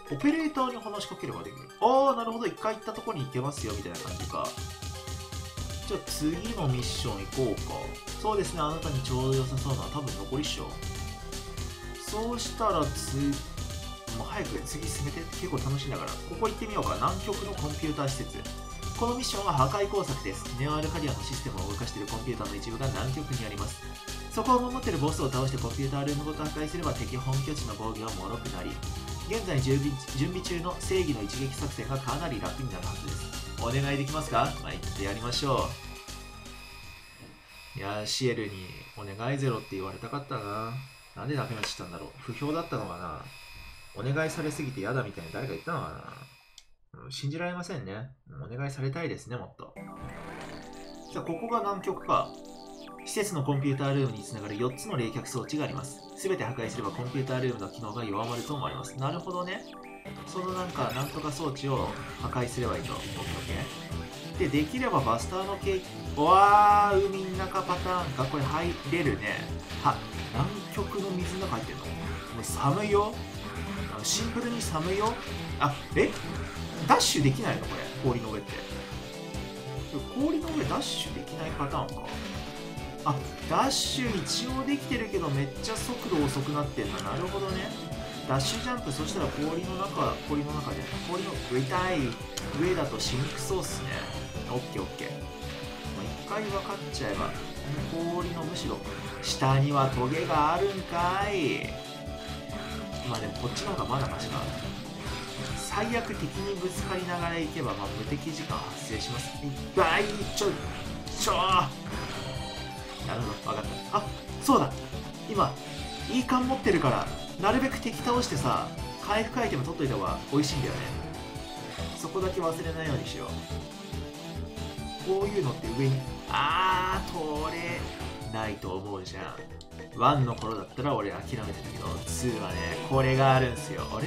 オペレーターに話しかければできる。ああ、なるほど。一回行ったとこに行けますよ、みたいな感じか。じゃあ次のミッション行こうか。そうですね、あなたにちょうど良さそうなのは多分残りっしょ。そうしたらもう早く次進めて。結構楽しいんだから。ここ行ってみようか。南極のコンピューター施設。このミッションは破壊工作です。ネオアルカディアのシステムを動かしているコンピューターの一部が南極にあります。そこを守っているボスを倒してコンピュータールームごと破壊すれば敵本拠地の防御は脆くなり、現在準備中の正義の一撃作戦がかなり楽になるはずです。お願いできますか？まあ、言ってやりましょう。いやー、シエルにお願いゼロって言われたかったな。なんでダメ出ししたんだろう。不評だったのかな。お願いされすぎて嫌だみたいに誰か言ったのかな。信じられませんね。お願いされたいですね、もっと。じゃあ、ここが南極か。施設のコンピュータールームにつながる4つの冷却装置があります。すべて破壊すればコンピュータールームの機能が弱まると思われます。なるほどね。そのなんとか装置を破壊すればいいと。OK。で、できればバスターのケーキ。わー、海の中パターンか。これ入れるね。南極の水の中入ってんの？もう寒いよ。シンプルに寒いよ。ダッシュできないのこれ。氷の上って。氷の上ダッシュできないパターンか。ダッシュ一応できてるけどめっちゃ速度遅くなってんだ。なるほどね。ダッシュジャンプ、そしたら氷の中で、氷の上だとしにくそうっすね。オッケーオッケー。一回分かっちゃえば、氷のむしろ下にはトゲがあるんかい。まあでもこっちの方がまだマシか。最悪敵にぶつかりながら行けば、無敵時間発生します。なるほど、分かった。そうだ、今いい感持ってるからなるべく敵倒してさ、回復アイテム取っといた方が美味しいんだよね。そこだけ忘れないようにしよう。こういうのって上に取れないと思うじゃん。1の頃だったら俺諦めてたけど、2はねこれがあるんすよ。あれ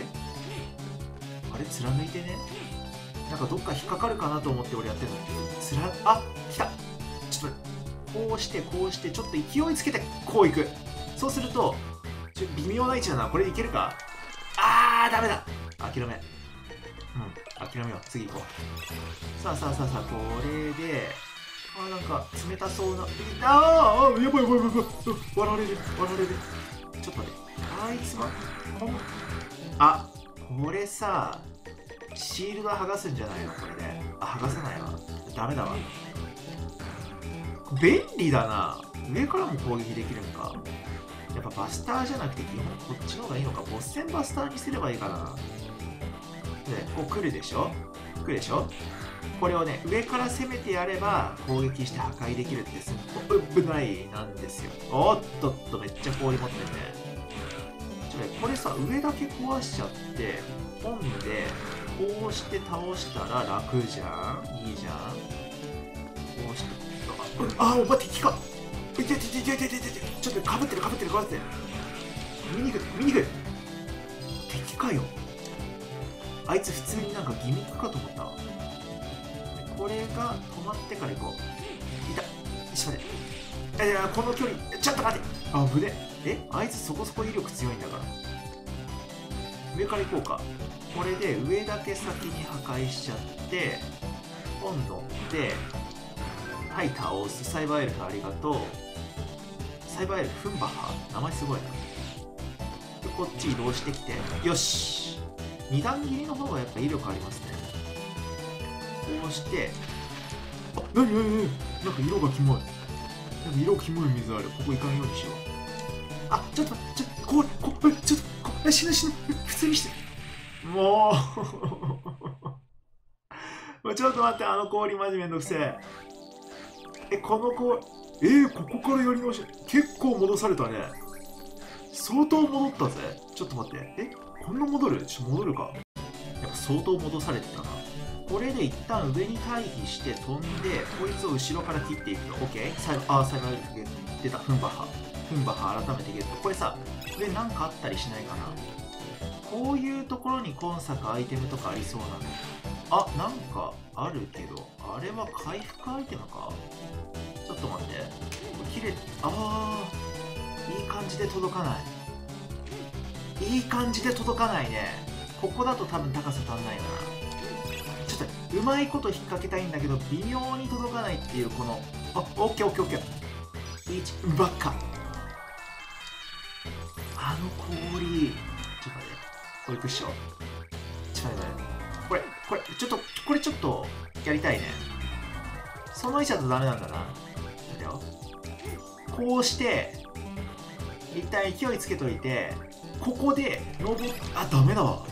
貫いてね。なんかどっか引っかかるかなと思って俺やってるのに来た。ちょっとこうしてちょっと勢いつけてこういく。そうすると微妙な位置だな。これでいけるか。ダメだ。諦めよう。次行こう。さあこれでなんか冷たそうな。やばい割られる。ちょっと待って、あいつはこれさ、シールド剥がすんじゃないのこれで。剥がさないわ。ダメだわ。便利だな。上からも攻撃できるんか。やっぱバスターじゃなくて基本こっちの方がいいのか。ボス戦バスターにすればいいかな。で、こう来るでしょ。これをね、上から攻めてやれば攻撃して破壊できるってすごい危ないなんですよ。おっとめっちゃ氷持ってるね。これさ、上だけ壊しちゃって本でこうして倒したら楽じゃん。いいじゃん。こうしてお前敵か。ちょっとかぶってる。見に行く。敵かよ。あいつ普通になんかギミックかと思ったわ。これが止まってから行こう。いた。ちょっと待って。この距離ちょっと待って。ぶね。あいつそこそこ威力強いんだから。上から行こうか。これで上だけ先に破壊しちゃって今度で倒す。サイバーエルフありがとう。サイバーエルフフンバッハ、名前すごいな。でこっち移動してきて、よし。2段切りの方がやっぱ威力ありますね。こうしてなんか色がキモい。色キモい水ある。ここ行かんようにしよう。ちょっと死ぬ普通にして。もうちょっと待って、氷マジめんどくせえ。この氷ここからやり直し。結構戻されたね。相当戻ったぜ。ちょっと待って。こんな戻る？戻るか。やっぱ相当戻されてたな。これで一旦上に退避して飛んで、こいつを後ろから切っていくと。OK？ サイバーエルフ出た。フンバッハ改めてゲット。これさ、上なんかあったりしないかな。こういうところに今作アイテムとかありそうなの。なんかあるけど、あれは回復アイテムか。ちょっと待って。切れ、いい感じで届かない。ね。 ここだと多分高さ足んないな。ちょっとうまいこと引っ掛けたいんだけど微妙に届かないっていうこの、あ、オッケーオッケーオッケー。1ばっか。あの氷、ちょっと待って、これいくっしょ。ちょっと待って、これちょっとやりたいね。その位置だとダメなんだな。だよ。こうして一旦勢いつけといて、ここで登っ、あ、ダメだわ。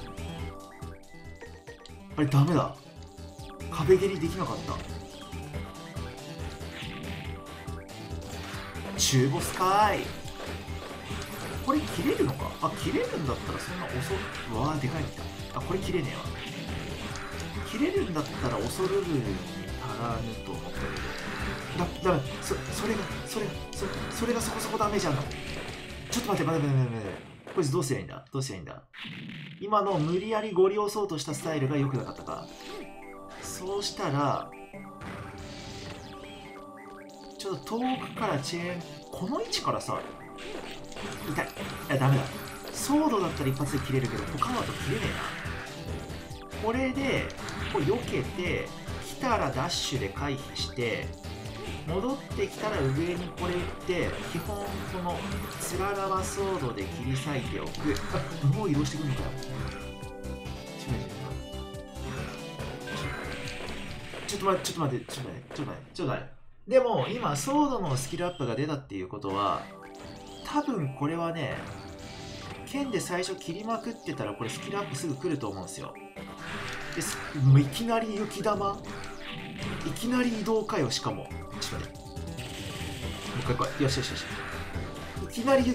あれダメだ。壁蹴りできなかった。中ボスかーい。これ切れるのか。あ、切れるんだったらそんな遅うわー、でかいみたい。あ、これ切れねえわ。切れるんだったら恐るるに足らぬと思ったけど、ダメ。それがそこそこダメじゃんの。ちょっと待って。こいつどうすりゃいいんだ。今の無理やりゴリ押そうとしたスタイルが良くなかったか。そうしたらちょっと遠くからチェーン、この位置からさ、痛い。いや、ダメだ。ソードだったら一発で切れるけど他のだと切れねえな。これでこう避けて、来たらダッシュで回避して、戻ってきたら上にこれ打って、基本このつららばソードで切り裂いておく。あ、もう移動してくるのかよ。ちょっと待って。でも今ソードのスキルアップが出たっていうことは、多分これはね、剣で最初切りまくってたらこれスキルアップすぐ来ると思うんですよ。でもういきなり雪玉、いきなり移動かよ。しかもちょっと待って、もう一回来い。よし。いきなり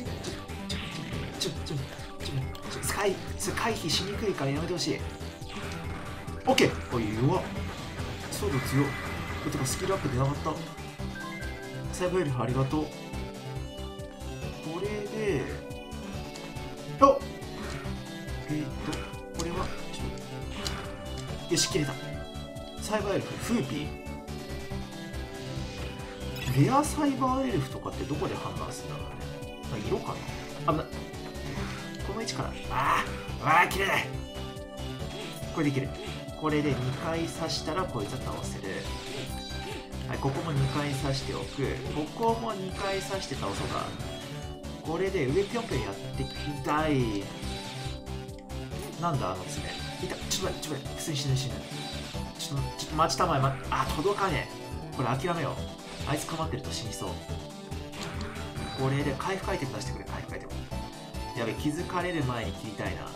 回避しにくいからやめてほしい。オッケー。おい、弱っ。ソード強っ。てかスキルアップ出なかった。サイバーエルフありがとう。これでおっ、これはよし、切れた。サイバーエルフ、フーピー。レアサイバーエルフとかってどこで判断するんだろうね。あ、色かな。危ない。この位置から、切れない。これできる。これで2回刺したらこいつは倒せる。はい、ここも2回刺しておく。ここも2回刺して倒そうか。これで上ぴょんぴょんやってきたい。なんだあの爪。ちょっと待って、普通に死ぬ。ちょっと待ちたまえ。届かねえ。これ諦めよう。あいつかまってると死にそう。これで回復アイテム出してくれ。回復アイテム。やべ、気づかれる前に切りたいな。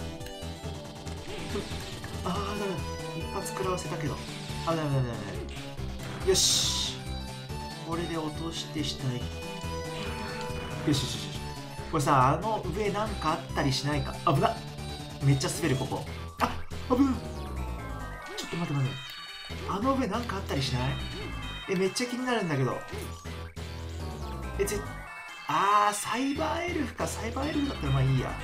だめ。一発食らわせたけど。だめ。よし。これで落として下へ。よし。これさ、あの上なんかあったりしないか。危な。めっちゃ滑る、ここ。危ない。ちょっと待って。あの上なんかあったりしない？めっちゃ気になるんだけど。サイバーエルフか。サイバーエルフだったらまあいいや。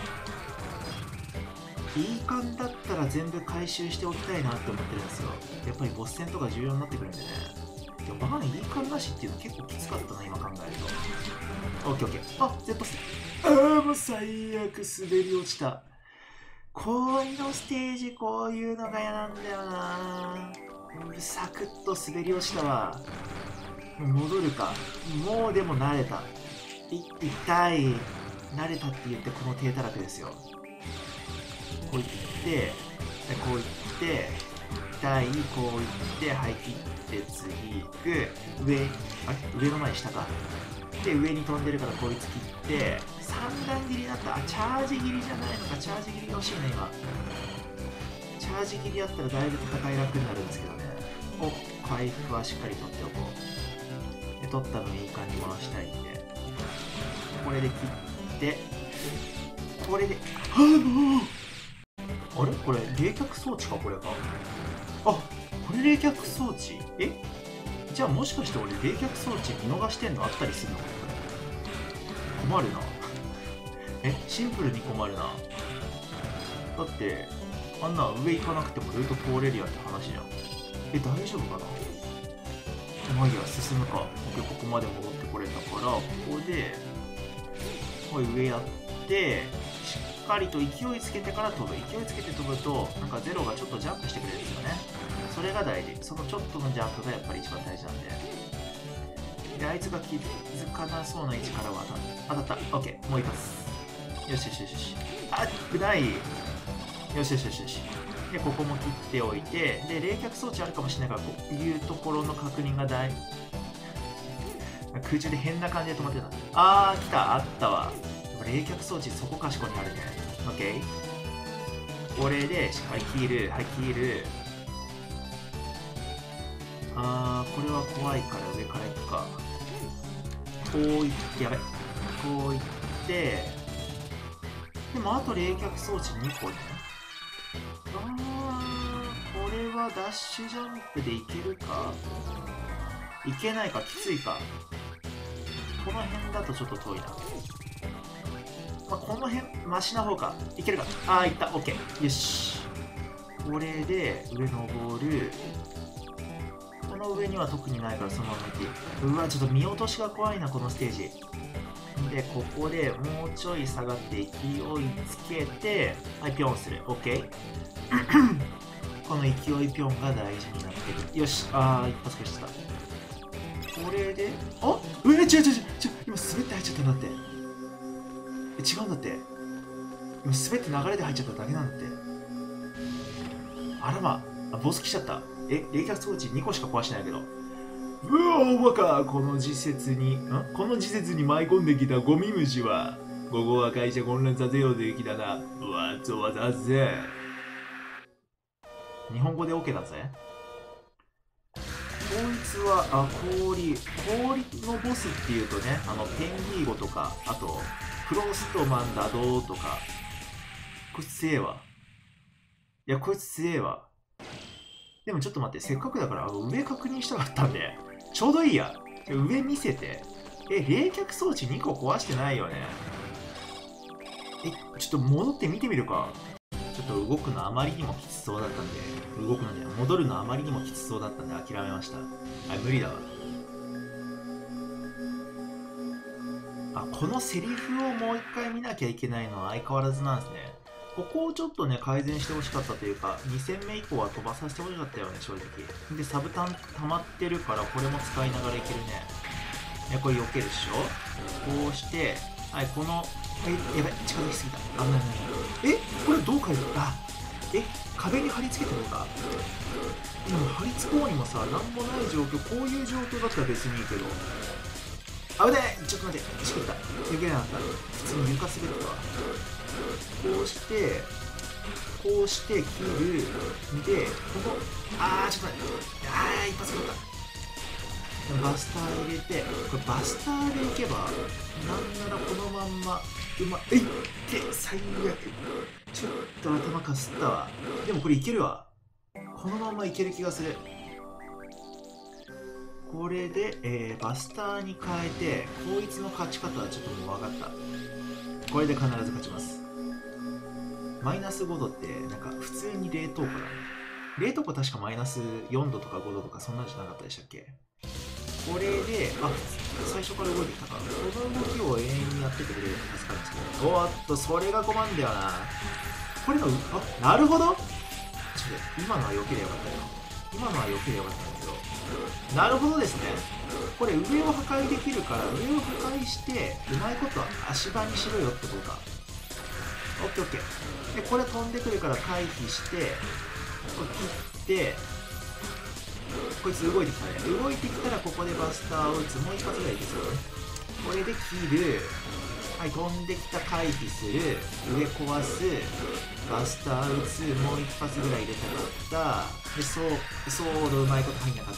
いい感だったら全部回収しておきたいなって思ってるんですよ。やっぱりボス戦とか重要になってくるんでね。バカな、いい感なしっていうの結構きつかったな、今考えると。オッケー。ゼットス。もう最悪、滑り落ちた。こういうのステージ、こういうのが嫌なんだよな。サクッと滑り落ちたわ。戻るか。もうでも慣れた。痛い。慣れたって言ってこの低たらくですよ。こういって、こういって、痛い、こういって、はい、切って次行く。上の前に下か。で、上に飛んでるからこいつ切って、3段切りだった。チャージ切りじゃないのか。チャージ切りが欲しいね、今。チャージ切りやったらだいぶ戦い楽になるんですけどね。回復はしっかり取っておこう。で、取った分いい感じ回したいんで。これで切って、これで、あれこれ冷却装置か。これか。これ冷却装置。じゃあもしかして俺冷却装置見逃してんのあったりするの？困るな。シンプルに困るな。だってあんな上行かなくてもルート通れるやんって話じゃん。大丈夫かな。まあいいや、進むか。ここまで戻ってこれたから、ここで上やってしっかりと勢いつけてから飛ぶ。勢いつけて飛ぶと、なんかゼロがちょっとジャンプしてくれるんですよね。それが大事。そのちょっとのジャンプがやっぱり一番大事なんで。で、あいつが気づかなそうな位置からは当たった。オッケー、もう一発。よしよしよしよし。あっぶない。よしよしよしよし。で、ここも切っておいて、で、冷却装置あるかもしれないから、こういうところの確認が空中で変な感じで止まってるな。あー、来た、あったわ。冷却装置そこかしこにあるね。オッケー。これでしっかりキール。はい、キール。あー、これは怖いから上から行くか。こう行って、やばい。こう行って、でもあと冷却装置2個ね。これはダッシュジャンプでいけるかいけないか、きついか。この辺だとちょっと遠いな。まあ、この辺、マシな方か。いけるか。あー、いった。オッケー。よし。これで、上登る。この上には特にないから、そのまま行って。うわ、ちょっと見落としが怖いな、このステージ。で、ここでもうちょい下がって勢いつけて、はい、ピョンする。オッケー。この勢いピョンが大事になってる。よし。あー、一発消した。これで、あ違う、今滑って入っちゃったんだって。違うんだって。今滑って流れで入っちゃっただけなんだって。あらまあ、ボス来ちゃった。冷却装置2個しか壊してないけど。うわおバカ、この時節に舞い込んできたゴミ虫は、ここは会社混乱させようという気だな。わざわざぜ。日本語で OK だぜ。こいつは、氷のボスっていうとね、ペンギーゴとか、あと、フロストマンダドーとか、こいつ強えわ。いや、こいつ強えわ。でもちょっと待って、せっかくだから上確認したかったんで、ちょうどいいや。上見せて。冷却装置2個壊してないよね。ちょっと戻って見てみるか。ちょっと動くのあまりにもきつそうだったんで、戻るのあまりにもきつそうだったんで諦めました。無理だわ。このセリフをもう一回見なきゃいけないのは相変わらずなんですね。ここをちょっとね、改善してほしかったというか、2戦目以降は飛ばさせてほしかったよね、正直。で、サブタン溜まってるから、これも使いながらいけるね。これ避けるでしょ。こうして、はい、この、やばい、近づきすぎた。危ない危ない。これどう改善壁に貼り付けてるのか。でも貼り付こうにもさ、なんもない状況、こういう状況だったら別にいいけど。危ない、ちょっと待って、しくった。避けれなかった。普通に床滑ったわ。こうして切る。で、ここ、ちょっと待って。一発取った。バスター入れて、これバスターでいけば、なんならこのまんま、最悪。ちょっと頭かすったわ。でもこれいけるわ。このまんまいける気がする。これで、バスターに変えて、こいつの勝ち方はちょっともう分かった。これで必ず勝ちます。マイナス5度って、なんか普通に冷凍庫だね。冷凍庫確かマイナス4度とか5度とかそんなんじゃなかったでしたっけ。これで、最初から動いてきたか。この動きを永遠にやっててくれると助かるんですけど。おっと、それが困るんだよな。これの、なるほど。今のは避ければよかったよ。今のは避ければよかったんだけど。なるほどですね。これ上を破壊できるから、上を破壊して、うまいこと足場にしろよってことか。オッケーオッケー。で、これ飛んでくるから回避して、これ切って、こいつ動いてきたね。動いてきたらここでバスターを打つ。もう一発ぐらいいけそうね。これで切る。はい、飛んできた回避する。上壊す。バスター打つ。もう一発ぐらい入れたかった。で、ソードうまいこと入んなかった。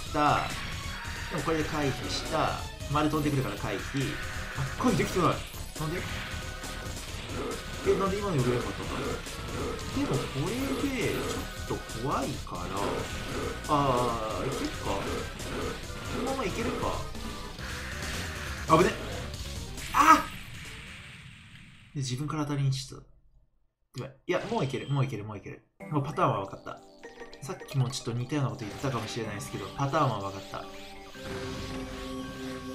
でもこれで回避した。丸飛んでくるから回避。回避できてない。なんでなんで今のより良かったか。でもこれでちょっと怖いから、いけるか。このままいけるか。危ね。で自分から当たりにした。いや、もういける。もうパターンは分かった。さっきもちょっと似たようなこと言ったかもしれないですけど、パターンは分かった。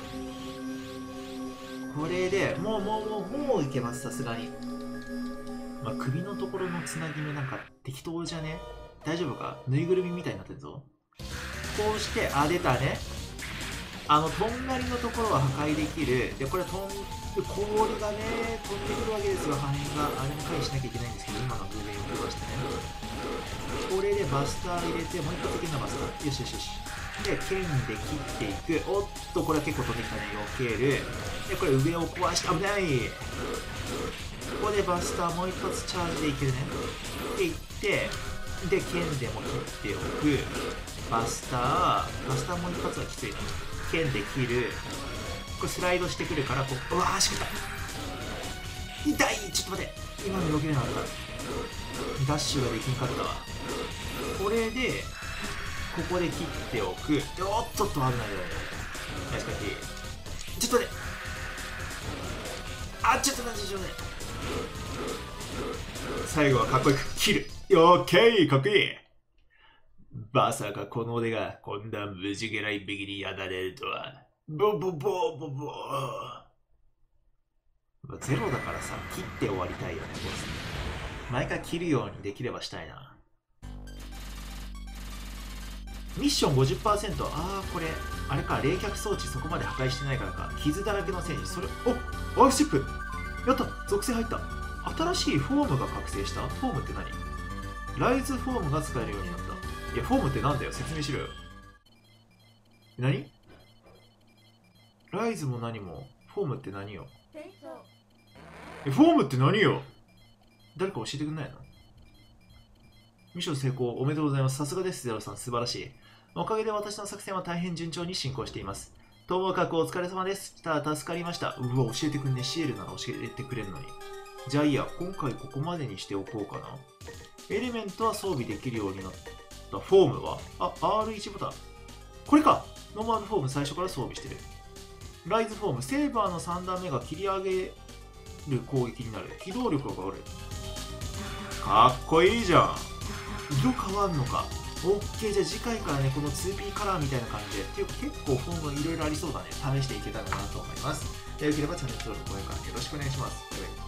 これでもういけます、さすがに。 まあ、首のところのつなぎ目なんか適当じゃね？大丈夫か？ぬいぐるみみたいになってるぞ。こうして、あ、出たね。とんがりのところは破壊できる。で、これ氷がね、飛んでくるわけですよ、破片が。あれも回避しなきゃいけないんですけど、今の偶然読みましたね。これでバスター入れて、もう一発的なバスター。よしよしよし。で、剣で切っていく。おっと、これは結構飛んできたね。避ける。で、これ上を壊して、危ない。ここでバスターもう一発チャージでいけるね。で、いって、で、剣でも切っておく。バスターもう一発はきついな。剣で切る。これスライドしてくるから、うわー、しくった。痛い。ちょっと待って。今の避けれなかった。ダッシュができんかったわ。これで、ここで切っておく。おっとっと、危ないよ。ナイスカッキ。ちょっと待って。あ、ちょっと待って、ちょっと待って。最後はかっこよく切る。オッケー、かっこいい。まさかこの腕がこんな無事げないべきにやられるとは。ボボボボボー。ゼロだからさ、切って終わりたいよね、ボス。毎回切るようにできればしたいな。ミッション 50%。あー、これ、あれか、冷却装置そこまで破壊してないからか。傷だらけの戦士。それ、お、ワークシップやった、属性入った。新しいフォームが覚醒した。フォームって何？ライズフォームが使えるようになった。いや、フォームってなんだよ、説明しろよ。何？ライズも何も、フォームって何よ？フォームって何よ？誰か教えてくんないの？ミッション成功、おめでとうございます。さすがです、ゼロさん、素晴らしい。おかげで私の作戦は大変順調に進行しています。ともかくお疲れ様でした。助かりました。うわ、教えてくんね。シエルなら教えてくれんのに。じゃあいいや、今回ここまでにしておこうかな。エレメントは装備できるようになった。フォームはR1 ボタン。これか。ノーマルフォーム最初から装備してる。ライズフォーム、セーバーの3段目が切り上げる攻撃になる。機動力が上がる。かっこいいじゃん。色変わんのか。オッケー、じゃあ次回からね、この 2P カラーみたいな感じで。っていうか結構フォームいろいろありそうだね。試していけたらなと思います。よければチャンネル登録、高評価よろしくお願いします。バイバイ。